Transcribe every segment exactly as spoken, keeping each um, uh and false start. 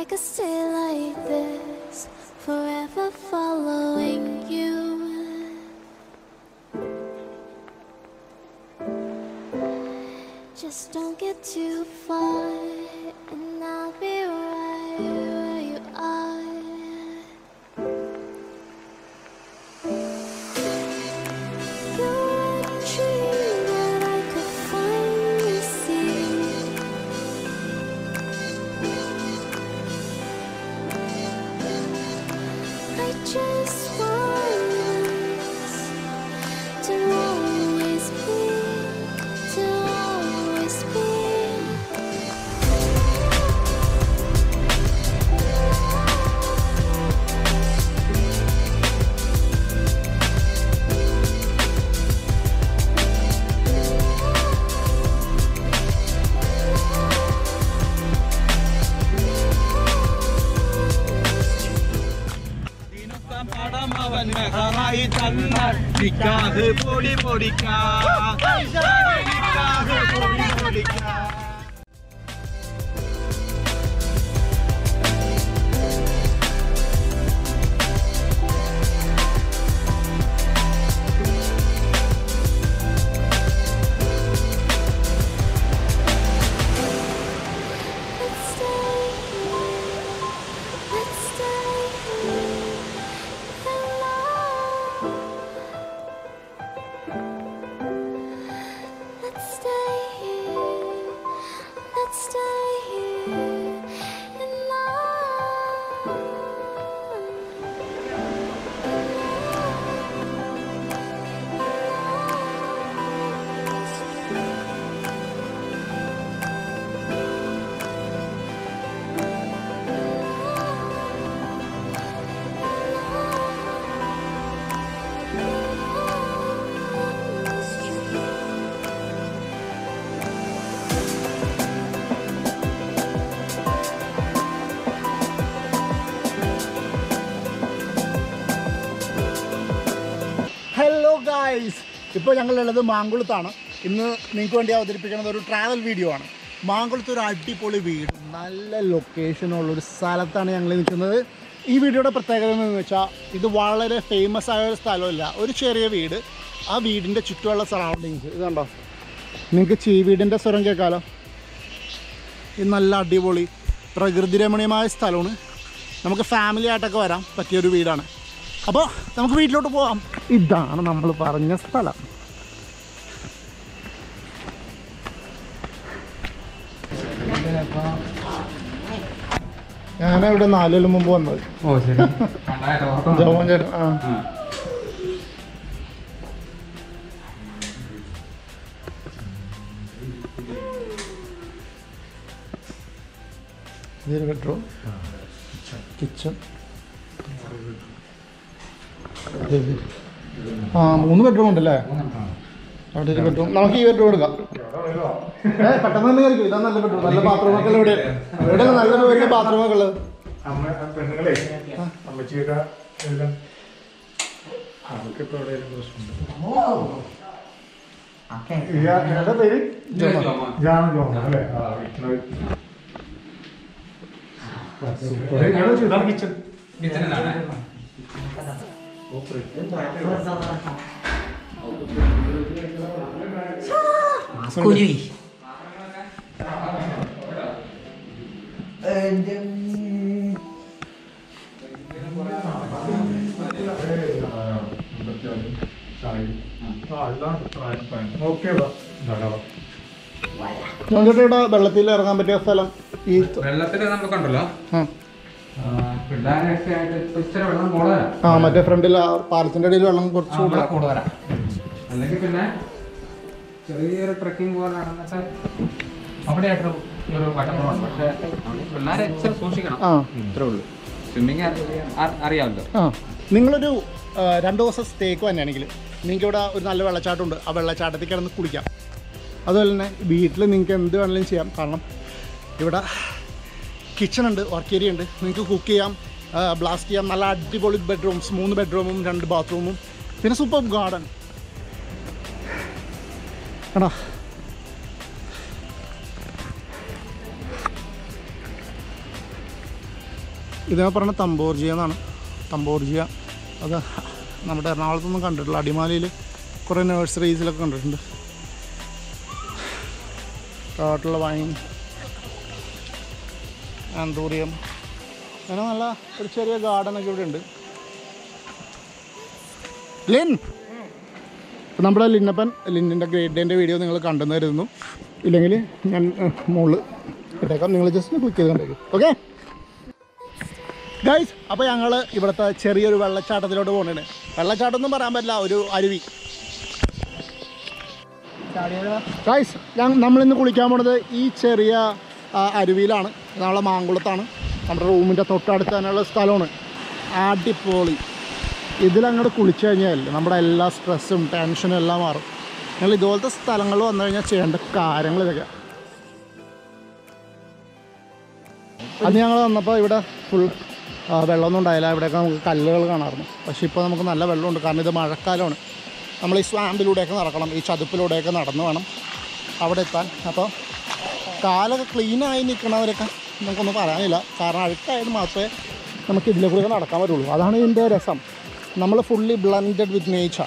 I could stay like this, forever following you. Just don't get too far, and I'll be right where you are. You're a dream that I could finally see. I just want us to always be, to always be. Nikah podi podika, nikah podi podika. Let's stay here, let's stay here, and love. Let's stay here, let's stay here, and love. Hello guys, ഇപ്പോൾ ഞങ്ങളുള്ളത് മാങ്കുളത്താണ്. ഇന്ന് നിങ്ങൾക്ക് വേണ്ടി അവതരിപ്പിക്കുന്നത് ഒരു travel video ആണ്. മാങ്കുളത്ത് ഒരു അടിപൊളി വീട്, നല്ല ലൊക്കേഷനുള്ളൊരു സ്ഥലത്താണ് ഞങ്ങൾ നിൽക്കുന്നത്. ഈ വീഡിയോയുടെ പ്രത്യേകത എന്ന് വെച്ചാൽ ഇത് വളരെ ഫേമസ് ആയ ഒരു സ്ഥലമല്ല, ഒരു ചെറിയ വീട്. ആ വീടിൻ്റെ ചുറ്റുമുള്ള സറൗണ്ടിങ്സ് ഇത് കണ്ടോ, നിങ്ങൾക്ക് ചീവീടിൻ്റെ സ്വരം കേൾക്കാമല്ലോ. ഇത് നല്ല അടിപൊളി പ്രകൃതി രമണീയമായ സ്ഥലമാണ്. നമുക്ക് ഫാമിലി ആയിട്ടൊക്കെ വരാൻ പറ്റിയൊരു വീടാണ്. അപ്പോൾ നമുക്ക് വീട്ടിലോട്ട് പോകാം. ഇതാണ് നമ്മൾ പറഞ്ഞ സ്ഥലം. ഞാനിവിടെ നാല് കൊല്ലം മുമ്പ് വന്നത്. ഓ ശരി. ജോമോൻ ചേട്ടൻ. ആ ഇതൊരു ബെഡ്റൂം, കിച്ചൺ. ആ മൂന്ന് ബെഡ്റൂം ഉണ്ടല്ലേ? അവിടെ ഒരു ബെഡ്റൂം. നമുക്ക് ഈ ബെഡ്റൂം എടുക്കാം. ഏ പെട്ടെന്ന് തന്നെ കയറിക്കും. ഇതാ നല്ല ബെഡ്റൂം. നല്ല ബാത്റൂമൊക്കെ ഇവിടെ ഇവിടെ നല്ലൊരു വലിയ ബാത്റൂമൊക്കെ ഉള്ളത്. പേര് കിച്ചൺ. കുരുവി ഇവിടെ വെള്ളത്തിൽ ഇറങ്ങാൻ പറ്റിയ സ്ഥലം ഈ വെള്ളത്തിൽ നമുക്കുണ്ടല്ലോ. ആ മറ്റേ ഫ്രണ്ടിൽ പാലത്തിന്റെ അടിയിൽ വെള്ളം കുറച്ച് കൂടുതലാണ്. അല്ലെങ്കിൽ പിന്നെ ചെറിയൊരു ട്രക്കിംഗ് പോലെ നടന്നിട്ട് അവിടെയായിട്ട് ഒരു വട്ടപ്പുറമാണ്. പക്ഷെ പിള്ളേരെ ഇച്ചിരി സൂക്ഷിക്കണം. ആ ഇത്രേ ഉള്ളൂ. സ്വിമ്മിങ് അറിയാമല്ലോ. ആ നിങ്ങളൊരു രണ്ട് ദിവസം സ്റ്റേക്ക് തന്നെയാണെങ്കിൽ നിങ്ങൾക്ക് ഇവിടെ ഒരു നല്ല വെള്ളച്ചാട്ടമുണ്ട്. ആ വെള്ളച്ചാട്ടത്തിൽ കിടന്ന് കുളിക്കാം. അതുപോലെ തന്നെ വീട്ടിൽ നിങ്ങൾക്ക് എന്ത് വേണമെങ്കിലും ചെയ്യാം. കാരണം ഇവിടെ കിച്ചൺ ഉണ്ട്, വർക്ക് ഏരിയ ഉണ്ട്. നിങ്ങൾക്ക് കുക്ക് ചെയ്യാം, ബ്ലാസ്റ്റ് ചെയ്യാം. നല്ല അടിപൊളി ബെഡ്റൂംസ്, മൂന്ന് ബെഡ്റൂമും രണ്ട് ബാത്റൂമും, പിന്നെ സൂപ്പർ ഗാർഡൻ. ആണോ ഇതിനെ പറഞ്ഞ തമ്പോർജിയ എന്നാണ്. തമ്പോർജിയ അത് നമ്മുടെ എറണാകുളത്തൊന്നും കണ്ടിട്ടില്ല. അടിമാലിയിൽ കുറേ നഴ്സറീസിലൊക്കെ കണ്ടിട്ടുണ്ട്. ടോട്ടൽ വൈൻ, ആന്തൂറിയം, അങ്ങനെ നല്ല ഒരു ചെറിയ ഗാർഡനൊക്കെ ഇവിടെ ഉണ്ട്. ലിൻ, നമ്മുടെ ലിന്നപ്പൻ ലിന്നിൻ്റെ ഗ്രേറ്റ് ഡേൻ്റെ വീഡിയോ നിങ്ങൾ കണ്ടെന്ന് കരുതുന്നു. ഇല്ലെങ്കിൽ ഞാൻ മുകളിൽ ഇട്ടേക്കാം, നിങ്ങൾ ജസ്റ്റ് ക്ലിക്ക് ചെയ്ത് കണ്ടേക്കും. ഓക്കെ ഗൈസ്, അപ്പോൾ ഞങ്ങൾ ഇവിടുത്തെ ചെറിയൊരു വെള്ളച്ചാട്ടത്തിലോട്ട് പോകുന്നുണ്ട്. വെള്ളച്ചാട്ടം ഒന്നും പറയാൻ പറ്റില്ല, ഒരു അരുവി. ഗൈസ്, ഞാൻ നമ്മളിന്ന് കുളിക്കാൻ പോണത് ഈ ചെറിയ അരുവിയിലാണ്. നമ്മളെ മാങ്കുളത്താണ്. നമ്മുടെ റൂമിൻ്റെ തൊട്ടടുത്ത് തന്നെയുള്ള സ്ഥലമാണ്. അടിപൊളി. ഇതിലങ്ങോട്ട് കുളിച്ചു കഴിഞ്ഞാൽ നമ്മുടെ എല്ലാ സ്ട്രെസ്സും ടെൻഷനും എല്ലാം മാറും. ഞങ്ങൾ ഇതുപോലത്തെ സ്ഥലങ്ങളിൽ വന്നു കഴിഞ്ഞാൽ ചെയ്യേണ്ട കാര്യങ്ങൾ ഇതൊക്കെ. അത് ഞങ്ങൾ വന്നപ്പോൾ ഇവിടെ ഫുൾ വെള്ളമൊന്നും ഉണ്ടായില്ല. ഇവിടെയൊക്കെ നമുക്ക് കല്ലുകൾ കാണാറുണ്ട്. പക്ഷേ ഇപ്പോൾ നമുക്ക് നല്ല വെള്ളമുണ്ട്, കാരണം ഇത് മഴക്കാലമാണ്. നമ്മൾ ഈ സ്വാമ്പിലൂടെയൊക്കെ നടക്കണം, ഈ ചതുപ്പിലൂടെയൊക്കെ നടന്ന് വേണം അവിടെ എത്താൻ. അപ്പോൾ കാലൊക്കെ ക്ലീനായി നിൽക്കണവരൊക്കെ നമുക്കൊന്നും പറയാനില്ല, കാരണം അഴുക്കായത് മാത്രമേ നമുക്ക് ഇതിലെ കൂടെ നടക്കാൻ പറ്റുള്ളൂ. അതാണ് ഇതിൻ്റെ രസം. നമ്മൾ fully blended with nature.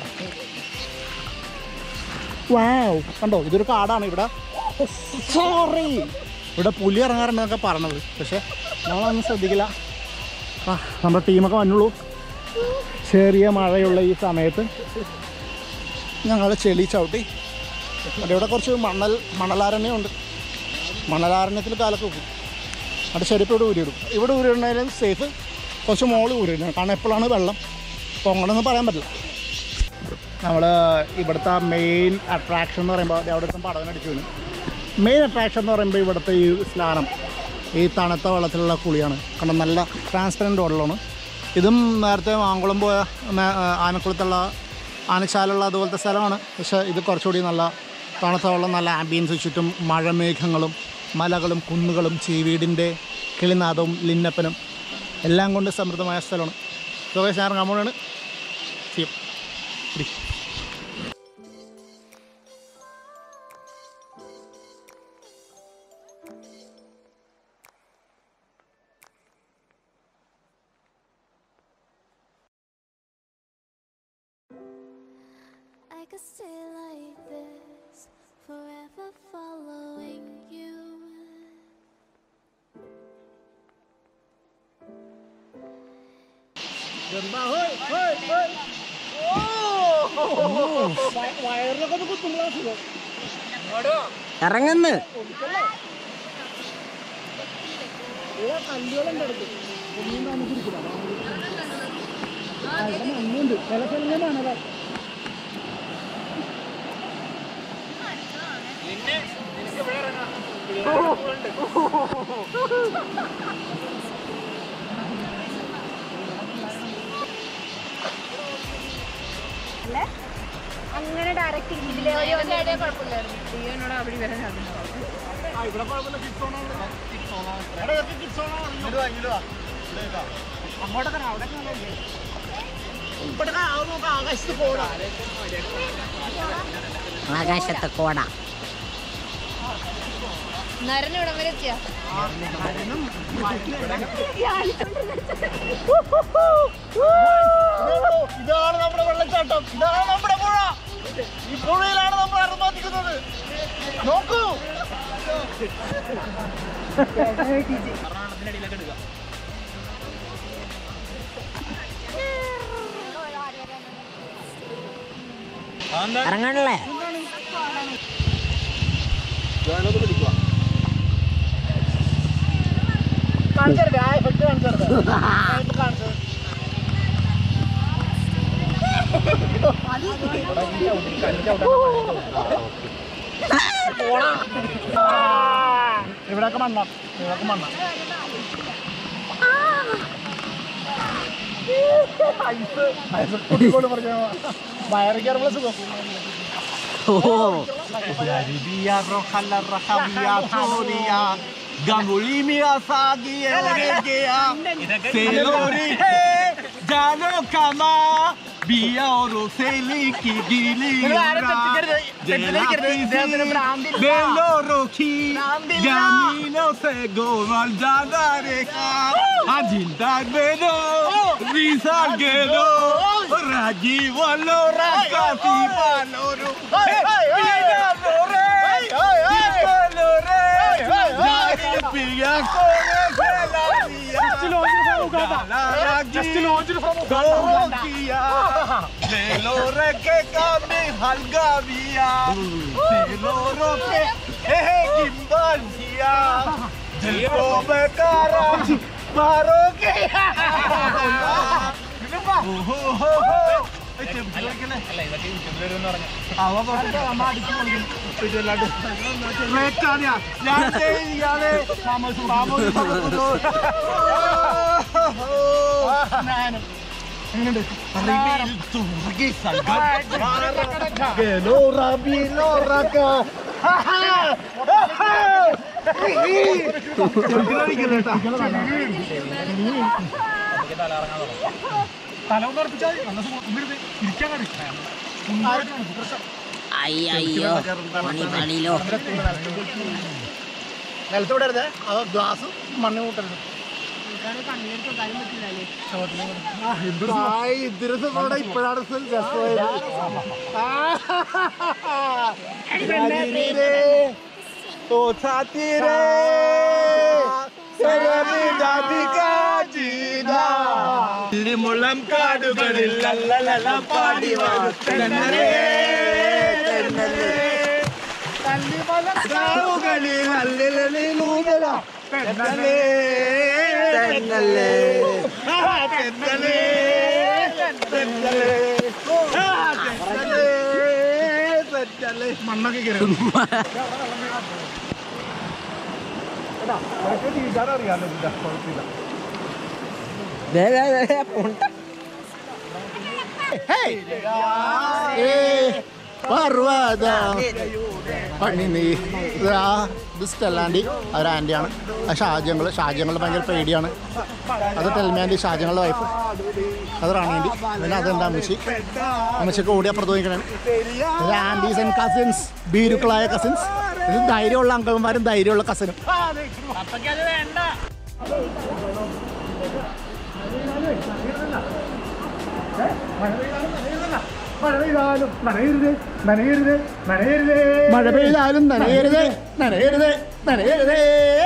Wow, കണ്ടോ, ഇതൊരു കാടാണ്. ഇവിടെ സോറി ഇവിടെ പുലി ഇറങ്ങാറുണ്ടെന്നൊക്കെ പറഞ്ഞത്, പക്ഷേ നമ്മളൊന്നും ശ്രദ്ധിക്കില്ല. ആ നമ്മുടെ ടീമൊക്കെ വന്നുള്ളൂ. ചെറിയ മഴയുള്ള ഈ സമയത്ത് ഞങ്ങൾ ചെളി ചവിട്ടി. അവിടെ ഇവിടെ കുറച്ച് മണൽ മണലാരണ്യമുണ്ട്. മണലാരണ്യത്തിൽ കാലൊക്കെ വെക്കും. അവിടെ ചെരുപ്പ് ഇവിടെ ഊരിയിടും. ഇവിടെ ഊരിടുന്നതിലും സേഫ് കുറച്ച് മോള് ഊരിയിടും, കാരണം എപ്പോഴാണ് വെള്ളം പൊങ്ങണമെന്ന് പറയാൻ പറ്റില്ല. നമ്മൾ ഇവിടുത്തെ മെയിൻ അട്രാക്ഷൻ എന്ന് പറയുമ്പോൾ അവിടുത്തെ പടവനടിച്ചു വരും. മെയിൻ അട്രാക്ഷൻ എന്ന് പറയുമ്പോൾ ഇവിടുത്തെ ഈ സ്നാനം, ഈ തണുത്ത വെള്ളത്തിലുള്ള കുളിയാണ്. കാരണം നല്ല ട്രാൻസ്പെറൻറ്റ് വെള്ളമാണ്. ഇതും നേരത്തെ മാങ്കുളം പോയ ആനക്കുളത്തുള്ള ആനച്ചാലുള്ള അതുപോലത്തെ സ്ഥലമാണ്. പക്ഷേ ഇത് കുറച്ചുകൂടി നല്ല തണുത്ത വെള്ളം, നല്ല ആംബിയൻസ്, ചുറ്റും മഴമേഘങ്ങളും മലകളും കുന്നുകളും ചീവീടിൻ്റെ കിളിനാദവും ലിന്നപ്പനും എല്ലാം കൊണ്ട് സമൃദ്ധമായ സ്ഥലമാണ്. സുഖേഷ് ഇറങ്ങാൻ പോവാണ്. ചെയ്യും I could stay like this, forever following you. ഇറങ്ങുന്നു അങ്ങനെ ഡയറക്റ്റ് ഇതിലെ കുഴപ്പമില്ലായിരുന്നു. അവിടെ വരാൻ ആകാശത്തെ കോട നരനിവിടം വരെ എത്തിയ ഇതാണ് നമ്മുടെ വെള്ളച്ചാട്ടം. ഇതാണ് നമ്മുടെ പുഴ. ഈ പുഴയിലാണ് നമ്മൾ അർമാദിക്കുന്നത്. നോക്കൂ. ഇറങ്ങണല്ലേ കാണിച്ചെടുക്ക ആ എഫക്ട് കാണിച്ചെടുക്ക കാണിച്ചത് ഇവിടെയൊക്കെ മണ്ണ ഇവിടെയൊക്കെ മണ്ണ ഐസ് ഐസ് കുട്ടിക്കോട് പറഞ്ഞ വയറിക്കാറുള്ള സുഖം. गंगोली में आसागी है गया सेलोरी है जानो कमा बिया और सेली की दिली बेलो रोखी यामीनो no se gomal janareka ajinda bedo risal gedo raji wallo rakati baloro pina lore pina lore jari piya kore selania just launch it from Gokia de lore ke kami halga via de loro ke he gimbal dia dil ko bekara maro ke അയ്യോ പണി പണിയിലോ നിലത്തൂടരുത് അത് glass മണ്ണ് കൂട്ടരുത് ഇപ്പോഴാണ് മുളം കാടുകളിൽ ലല്ലല പാടി കാടുകളിൽ അല്ലലേ നൂതല തെന്നലേ തെന്നലേ തെന്നലേ തെന്നലേ തെന്നലേ മണ്ണൊക്കെ കയറി അറിയാലോ കുഴപ്പമില്ല പർവ്വത പണി നീ ഇത് സ്റ്റെല്ലാൻഡി അവർ ആൻറ്റിയാണ് ആ ഷാജങ്ങൾ ഷാജങ്ങൾ ഭയങ്കര പേടിയാണ് അത് ടെൽമാൻഡി ഷാജങ്ങളുടെ വൈഫ് അത് റാണിയാൻറ്റി പിന്നെ അതെൻ്റെ അമ്മച്ചി അമ്മച്ചിക്ക് ഓടി അപ്പുറത്ത് നോക്കണേ ഇത് ആൻറ്റീസ് ആൻഡ് കസിൻസ് ഭീരുക്കളായ കസിൻസ് ഇത് ധൈര്യമുള്ള അങ്കിൾമാരും ധൈര്യമുള്ള കസിനും മഴ പെയ്താലും നനയരുത് നനയരുത് നനയരുത് മഴ പെയ്താലും നനയരുത് നനയരുത് നനയരുത്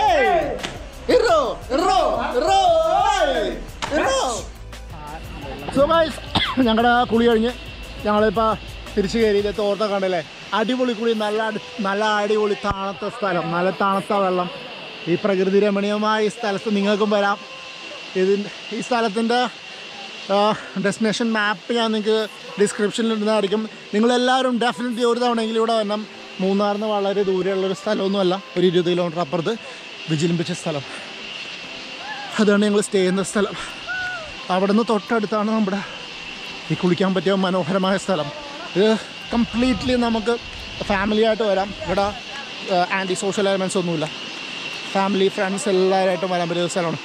സോ ഗൈസ് ഞങ്ങളുടെ കുളി കഴിഞ്ഞ് ഞങ്ങളിപ്പോൾ തിരിച്ചു കയറിയില്ലേ തോർത്ത കണ്ടല്ലേ അടിപൊളി കുളി നല്ല നല്ല അടിപൊളി താണത്ത സ്ഥലം നല്ല തണുത്ത വെള്ളം ഈ പ്രകൃതി രമണീയമായ ഈ സ്ഥലത്ത് നിങ്ങൾക്കും വരാം ഇതിൻ്റെ ഈ സ്ഥലത്തിൻ്റെ ഡെസ്റ്റിനേഷൻ മാപ്പ് ഞാൻ നിങ്ങൾക്ക് ഡിസ്ക്രിപ്ഷനിൽ ഇടുന്നതായിരിക്കും. നിങ്ങളെല്ലാവരും ഡെഫിനറ്റ്ലി ഒരു തവണയെങ്കിലും ഇവിടെ വരണം. മൂന്നാറിന് വളരെ ദൂരെയുള്ളൊരു സ്ഥലമൊന്നുമല്ല, ഒരു ഇരുപത് കിലോമീറ്റർ അപ്പുറത്ത് വിജിലിമ്പിച്ച സ്ഥലം, അതാണ് ഞങ്ങൾ സ്റ്റേ ചെയ്യുന്ന സ്ഥലം. അവിടെ നിന്ന് തൊട്ടടുത്താണ് നമ്മുടെ ഈ കുളിക്കാൻ പറ്റിയ മനോഹരമായ സ്ഥലം. ഇത് കംപ്ലീറ്റ്ലി നമുക്ക് ഫാമിലിയായിട്ട് വരാം. ഇവിടെ ആൻറ്റി സോഷ്യൽ എലമെൻറ്റ്സ് ഒന്നുമില്ല, ഫാമിലി ഫ്രണ്ട്സ് എല്ലാവരുമായിട്ടും വരാൻ പറ്റിയ സ്ഥലമാണ്.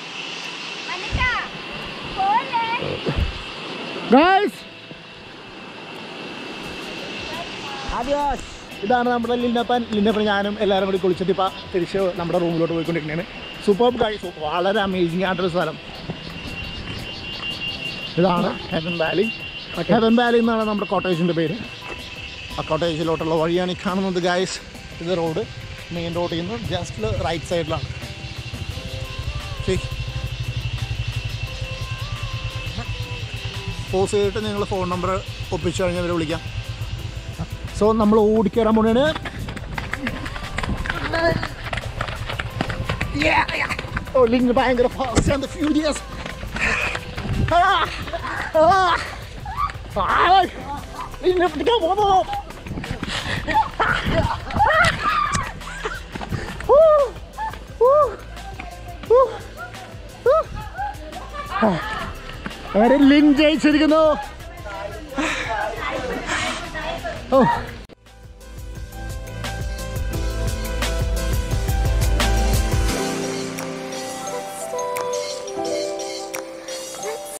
ഗൈസ് ഇതാണ് നമ്മുടെ ലിന്നപ്പൻ. ലിന്നപ്പൻ ഞാനും എല്ലാവരും കൂടി കുളിച്ചിട്ട് ഇപ്പം തിരിച്ച് നമ്മുടെ റൂമിലോട്ട് പോയിക്കൊണ്ടിരിക്കുകയാണ്. സൂപ്പർ ഗൈസ്, വളരെ അമേസിങ് ആയിട്ടൊരു സ്ഥലം. ഇതാണ് ഹെവൻ വാലി. ഹെവൻ വാലി എന്നാണ് നമ്മുടെ കോട്ടേജിൻ്റെ പേര്. ആ കോട്ടേജിലോട്ടുള്ള വഴിയാണ് ഈ കാണുന്നത് ഗൈസ്. ഇത് റോഡ് മെയിൻ റോഡിൽ നിന്ന് ജസ്റ്റ് റൈറ്റ് സൈഡിലാണ്. പോസ് ചെയ്തിട്ട് നിങ്ങൾ ഫോൺ നമ്പർ ഒപ്പിച്ചു കഴിഞ്ഞാൽ അവരെ വിളിക്കാം. സോ നമ്മൾ ഓടിക്കയറാൻ പോണേണ്. ഓ ലിങ്ക് ഭയങ്കര ഫാസ്റ്റ് ആൻഡ് ഫ്യൂരിയസ്. ലിങ്ക് പിടിക്കാൻ പോകുന്നു. അവരെ ലിങ്ക് ജയിച്ചിരിക്കുന്നു. ഓ